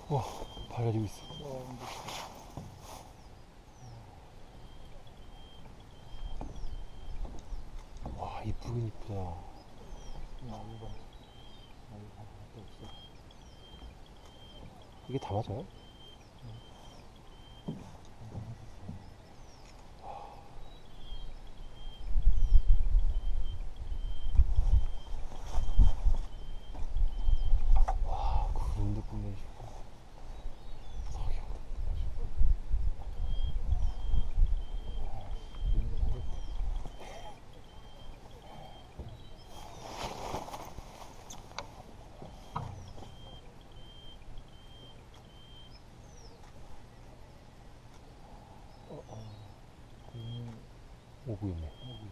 와, 밝아지고 있어. 와, 이쁘긴 이쁘다. 이게 다 맞아요? 와, 구름도 끝내주고 석영. 오고 있네.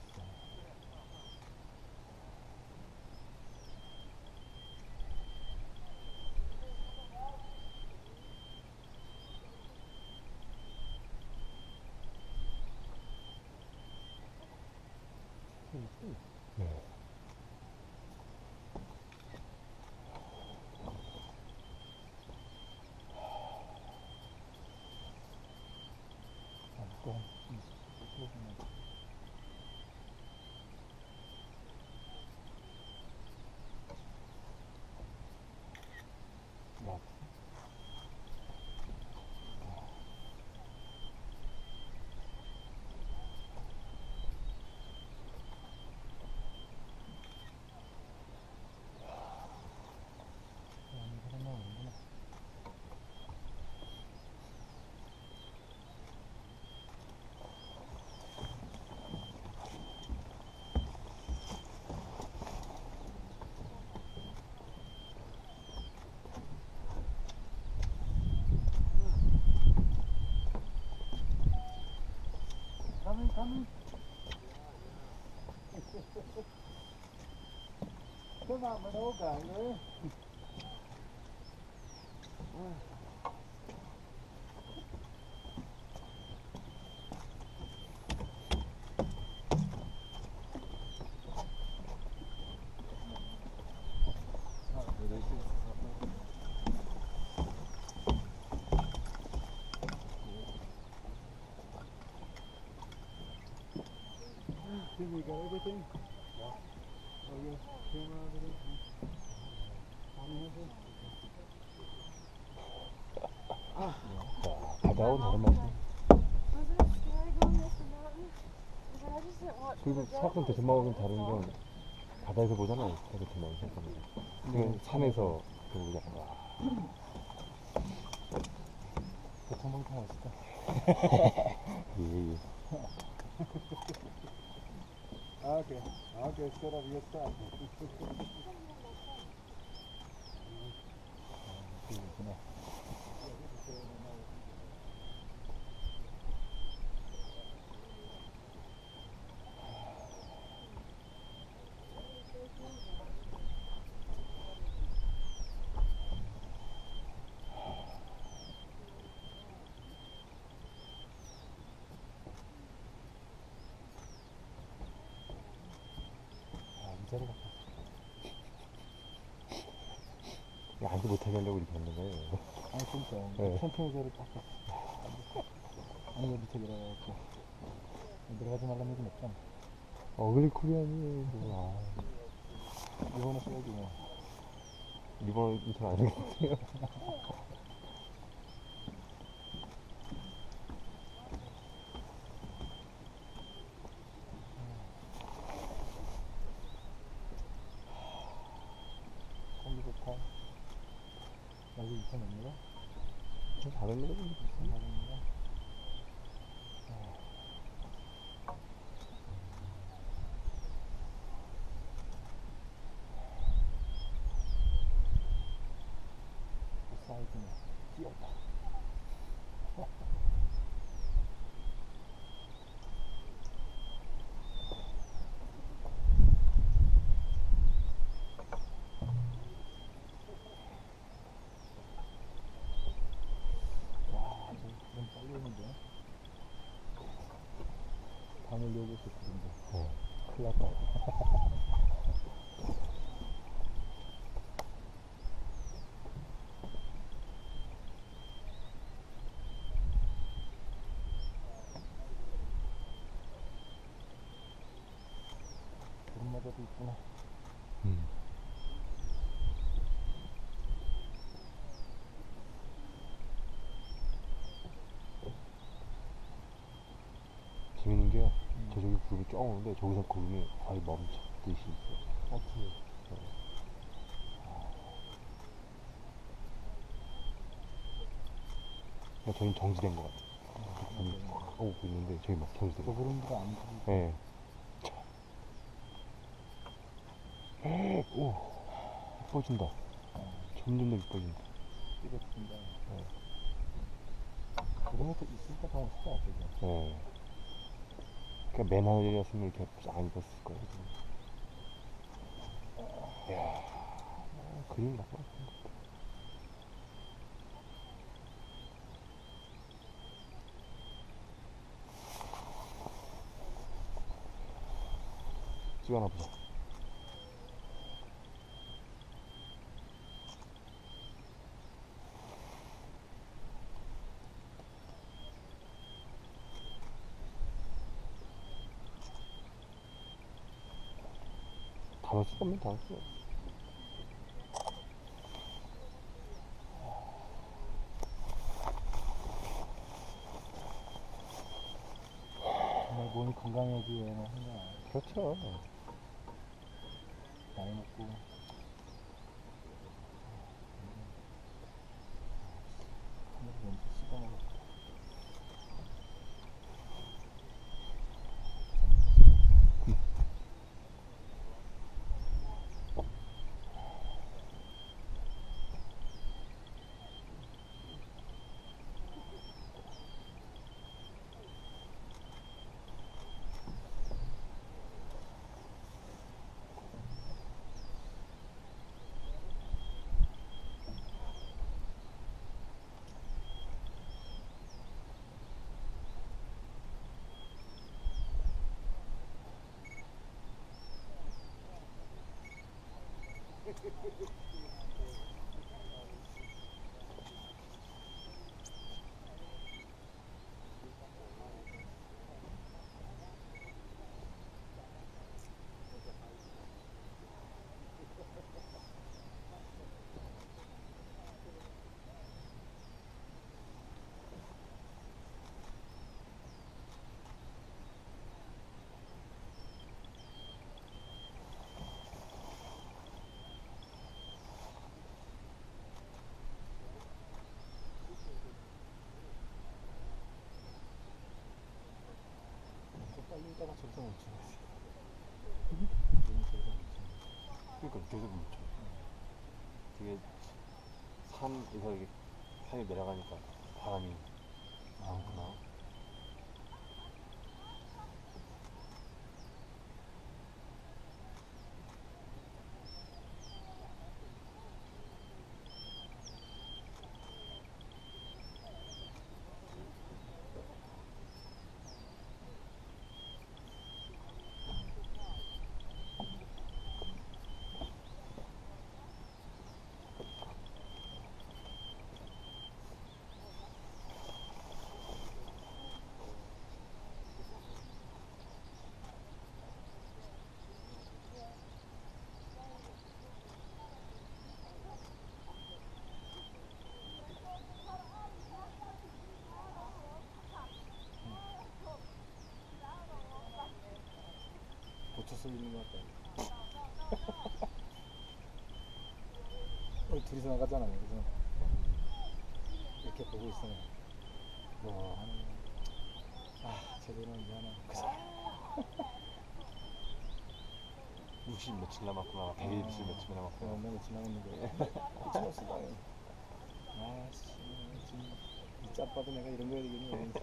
네. Coming. Come on, mình ố cạn nữa. Think we got everything? Yeah. Oh yeah, camera, everything. 와, 바다하고 다른 맛이네. Wasn't it scary going up the mountain? Because I just didn't want to 그리고 go. 사건 대천마을은 다른 건 바다에서 보잖아요. 대천마을 사건은. 이건 산에서 보잖아. 와. 대청봉탕 맛있다. 예, 예. Okay, okay, set up your stuff. 자리 바꿨어. 앉지 못하게 하려고 이렇게 하는 거예요. 아, 진짜. 네. 천천히 자리 바꿨어. 아니, 밑에 내려가고. 내려가지 말라는 얘기는 없잖아. 어글리 코리안이에요. 아, 이번에 써야지 뭐. 이번 인턴 안 해요. 공기 좋다. 여기 이천 없는가? 다른 데도 좀 있어. 없는가? 그 사이즈는 귀엽다. 와, 너무 빨리 오는데? 밤을 여고 있었는데. 큰일 났다. 바다도 있구나. 음. 재밌는 게 저쪽에 구름이 쫙 오는데 저기서 구름이 거의 멈췄듯이 있어. 어떻게? 그러니까 저긴 정지된 것 같아. 구름이 확 오고 있는데 저기 막 정지된 저 것 같아. 구름보다 안 들리고. 예. 오, 이뻐진다. 점점 더 이뻐진다. 삐걱친다. 구름이 또 있으니까 더 멋있다, 그죠? 예. 그러니까 맨 하늘이었으면 이렇게 안 입었을 거예요. 이야, 그림이 나빠. 찍어놔 보자. 담을 수 없는 담을 수 없어. 정말 몸이 건강해지기 위해는 하냐. 그렇죠. 나이 먹고. 하늘을 왠지 씹어먹었다. 빨리 있다가 저기서 멈추겠어. 너무 저기서 멈추. 그러니까 계속 묻혀. 되게 산에서 이렇게 산이 내려가니까 바람이 많구나. 고쳐 쓰고 있는 것 같다. 둘이서 나갔잖아. 그래서 이렇게 보고 있어. 뭐 하는 제대로 언제 하나. 그래서 60 며칠 남았구나. 120 며칠 남았구나. 얼마 며칠 남았는데 미쳤어. 아씨 지금 이 짜빠도 내가 이런 거 해야 되겠니?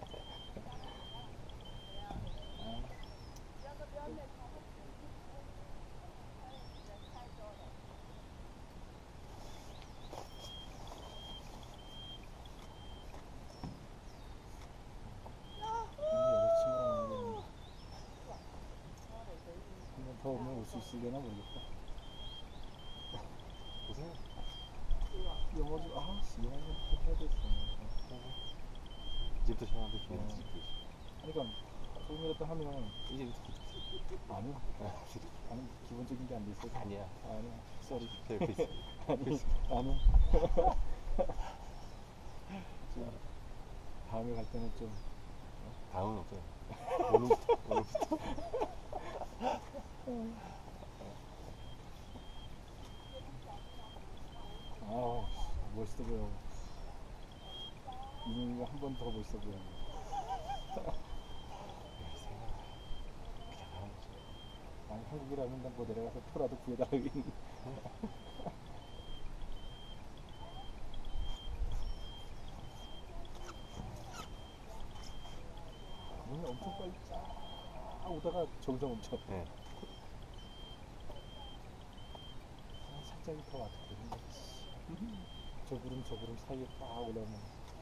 더 오면 올 수 있으려나 모르겠다. 보세요. 영어 좀 영어 좀 해야 됐어. 이제부터 시작하는데 기회는 그러니까 소금이라도 하면 이제 이렇게 아니 나는 기본적인 게 안 돼 있어. 아니야. 아니야. 쏘리. 제 옆에 있어. 아니 나는 좀 다음에 갈 때는 좀 다음은 없어요. 오늘부터. 아 멋있어 보여. 이놈이가 한 번 더 멋있어 보여. 그냥 하는 거지. 아니 한국이라면 난뭐 내려가서 표라도 구해달라고 했는데. 오늘 엄청 빨리 쫙 오다가 저기서 멈춰. 네. 살짝이 더 왔거든요. 저 구름 사이에 딱 올라오면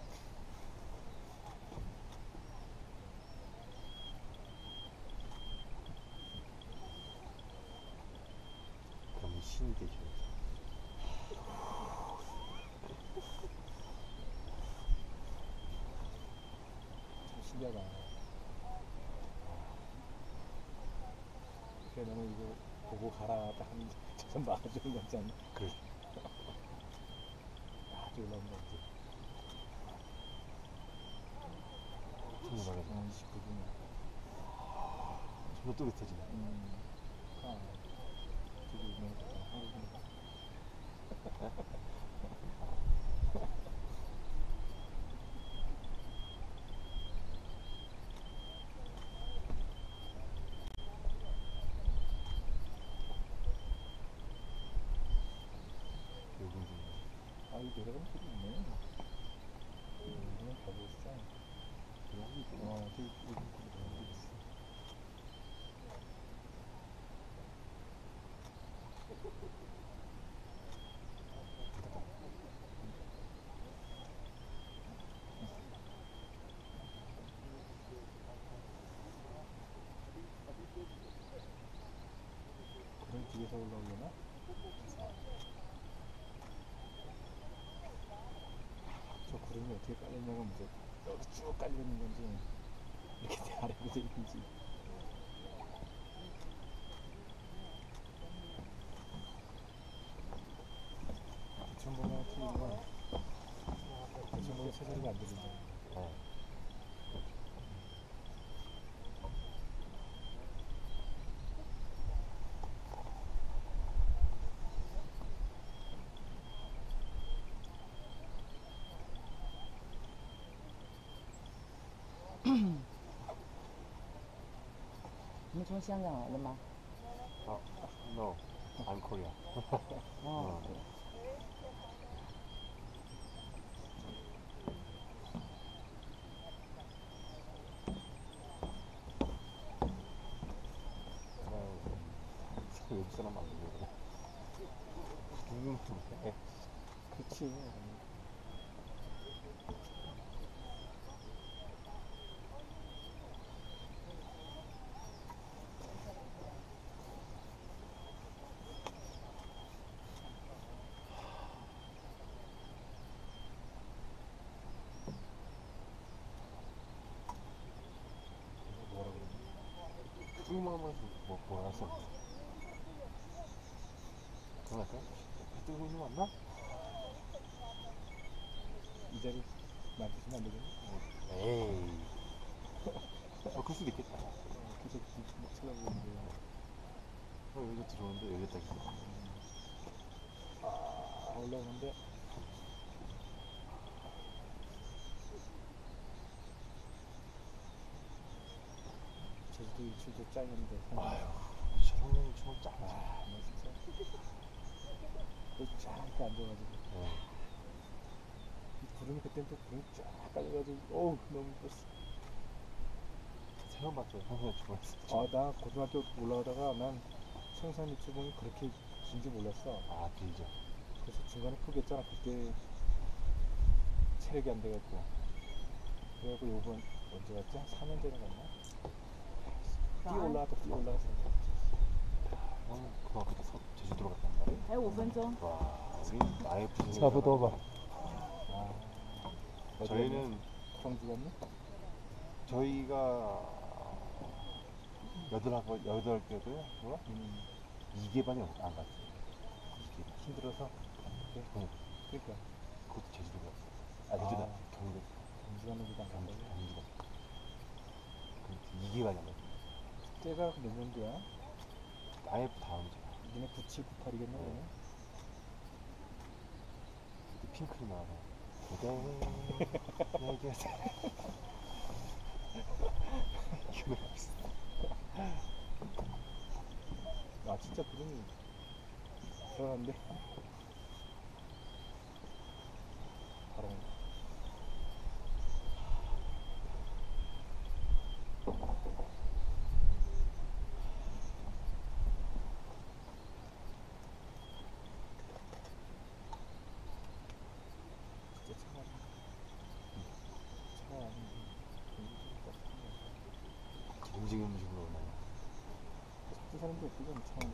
그럼 신이 되죠. 참 신기하다. 그래 너는 이거 보고 가라 딱 하는데 저선 막아주는 거 같지 않나? 그래. 아주 올라온다 이제. 천문학에서 29분이야. 정말 또렷해지네. 아, 저기 있는 거 같다. 한국인. 여기 좀 아, 이 내려가면 길이 있네. 이건 다 보였어. 여기 저기 여기 있어. 그런 뒤에서 올라오려나? 저 구름이 어떻게 깔리냐가 문제. 여기 쭉 깔려있는 건지 이렇게 내 아래로 돼 있는지. 대충 보면 틀린 건 대충 보면 새소리가 안 들리죠. 네. 你们从香港来的吗？ No, I'm Korea. 哦， 외국 사람 맞는데. 궁금해. 그치. 뭐라 그러지? 조금만 뭐 알았어. 그럼 할까? 배 뜨고 있는 거 맞나? 이 자리 만드시면 안 되겠네. 에이. 그럴 수도 있겠다. 계속 쳐다보는데. 여기서 들어오는데 여기 딱 있어. 아, 올라오는데. 제주도 일출도 짱인데. 아유, 저런 춤은 짱이지. 아, 나 진짜. 또쫙 이렇게 앉아가지고. 네. 이 구름이 그땐 또 구름이 쫙 깔려가지고. 어우, 너무 이뻤어. 처음 봤죠. 선생님 춤을. 아, 나 고등학교 올라가다가 난 생산 유튜브는 그렇게 긴지 몰랐어. 아, 길죠. 그래서 중간에 포기했잖아. 그때 체력이 안 돼갖고. 그래갖고 요번 언제 갔지? 한 4년 전에 갔나? 뛰어 올라갔어. 그만큼 제주도로 갔단 말이에요. 还有5分钟。 와, 우리 나의 부sin이 차부터 봐. 아, 저희는 광주 갔니? 저희가 여덟 개고요. 뭐? 2개반이 안 갔어요. 2개. 힘들어서. 그래. 응. 그러니까. 그것도 제주도 갔어. 아, 제주도 경주. 경주 가는 길안 간다고. 경주가. 그 2개반이 안 갔어. 때가 몇 년도야? IF 다음 주. 니네 97, 98이겠네. 네. 그때 핑클이 나와서 그대 내게 기분이 없어. 아 진짜 그림이 불안한데. 바로. 진짜 차가 아닌데 음식 음식으로 오나요? 그 사람도 예쁘죠 참.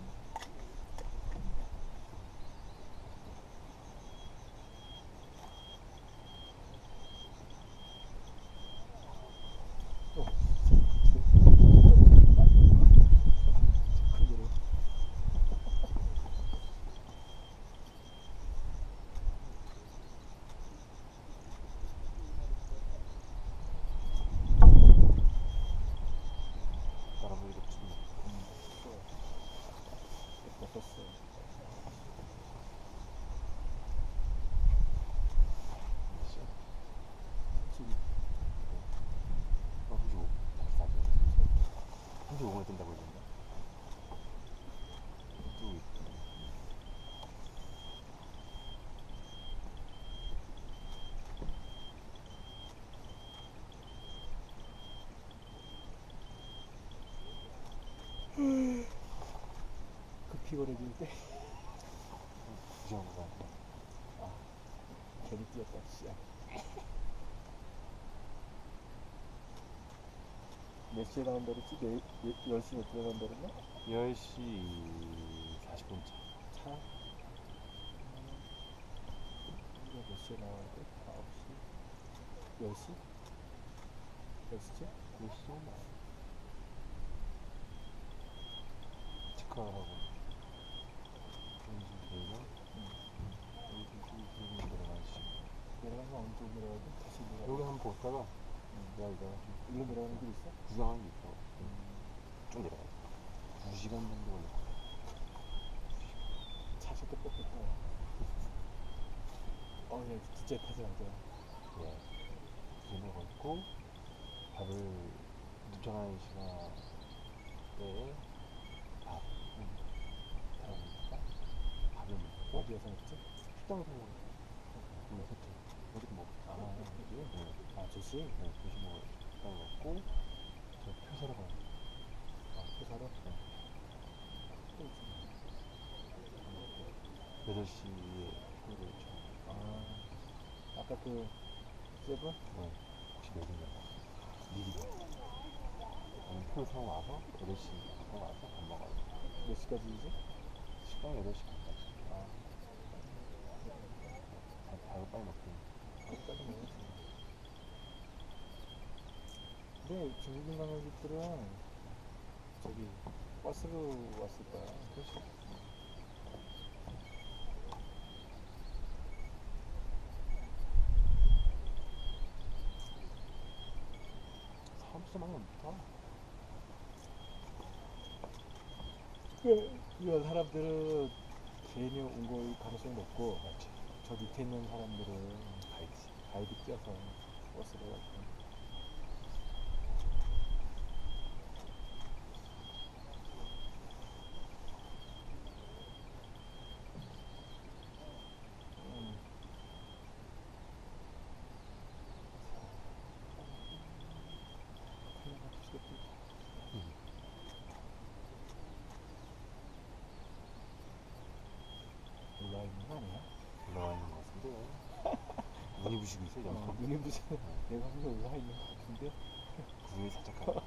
큰 소리. 바람을 덮칩니다. 예뻤었어. 지금 35. 다시 사죠. 35만 뜬다고 했는데. 또 있고. 급히 거려질 때 부정가. 괜히 뛰었다 씨야. 몇 시에 나온다 그랬지? 10시 몇 분에 나온다 그랬나? 10시 40분 차. 차? 이거 몇 시에 나와야 돼? 9시? 10시? 10시쯤? 몇 시에 나? 체크하고. 되면 여기 들어가야지. 내려가면 어느 쪽으로 내려가야 돼? 다시 내려가. 여기 한번 보다가 내가 이거 일로 내려가는 길 있어? 구경하는 게 있어. 쭉 내려가. 2시간 정도 걸려. 차 셔도 뻑뻑해. 야, 진짜 타지 않더라. 예. 기름을 걷고 밥을 도착하는 시간에 밥 밥을 먹고 어디에서 먹지? 식당에서 세트 어디서 먹고 여기? 네. 조시? 네, 조식 먹을 식당 먹고 저 표 사러 가요. 표 사러? 네. 또 있지. 8시에 표를 쳐. 아까 그 세븐? 네. 혹시 내리냐 미리 표를 사고 와서 8시 사고 와서 밥 먹어요. 몇 시까지이지? 식당 8시까지. 아, 밥을 빨리 먹고. 거기까지 먹었지. 근데 중국인 관광객들은 저기 버스로 왔을 거야. 그렇지. 사람도 많이 없다. 이런 사람들은 괜히 온 거일 가능성이 높고, 맞지. 저 밑에 있는 사람들은 가이드 껴서 버스로 왔고. 올라와 있는 거 아니야? 올라와 있는 것 같은데. 눈이 부시고 있어, 요 눈에 무슨 내가 보기에 올라와 있는 거 같은데? 구름이 살짝 가고.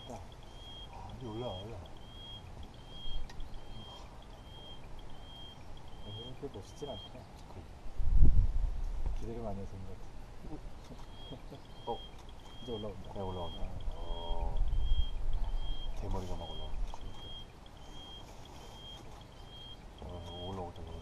올라왔다. 이제 올라와. 오늘은 그렇게 멋있진 않다. 기대를 많이 해서 그런 것 같아. 이제 올라온다. 네, 올라온다. 어. 대머리가 막 올라와. 올라오자,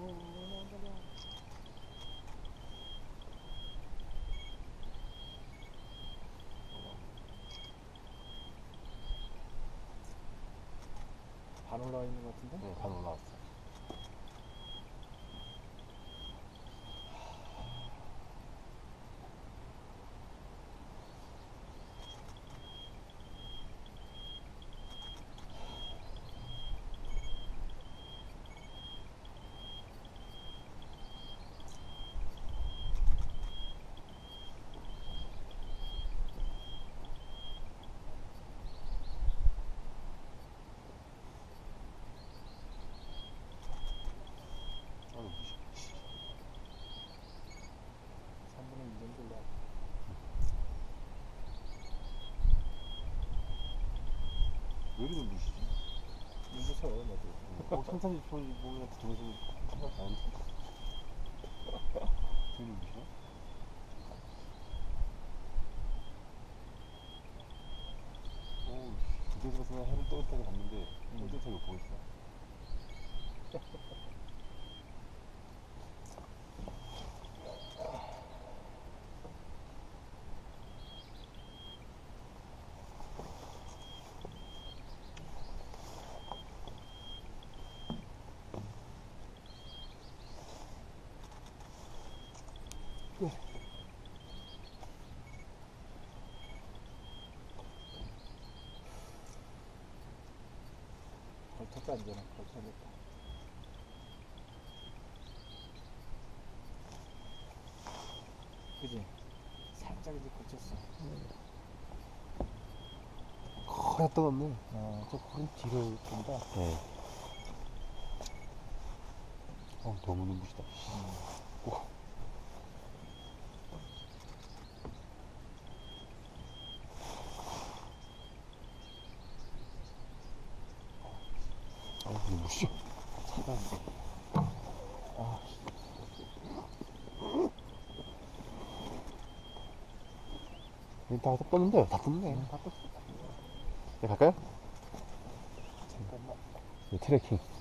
반 올라와 있는 것 같은데? 네, 반 올라왔어. 아유, 3분의 2 정도 올라와. 왜 이렇게 무시지? 무서워, 나도. 천천히 보면 정신 생각 안 해. 왜 무시야? 오, 그때서 그냥 해를 떠있다고 봤는데, 떠있다고 보고 있어. 걸쳤다, 이제는. 걸쳐야겠다. 그지? 살짝 이제 걸쳤어. 커야 떠났네. 저 홀은 뒤로 돈다. 네. 너무 눈부시다. 눈부셔. 차가운데. 다 떴는데, 다 떴네. 다 떴어. 네, 갈까요? 잠깐만. 네, 트레킹.